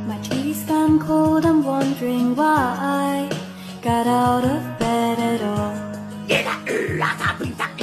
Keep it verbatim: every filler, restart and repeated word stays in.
My tea's gone cold, I'm wondering why I got out of bed at all.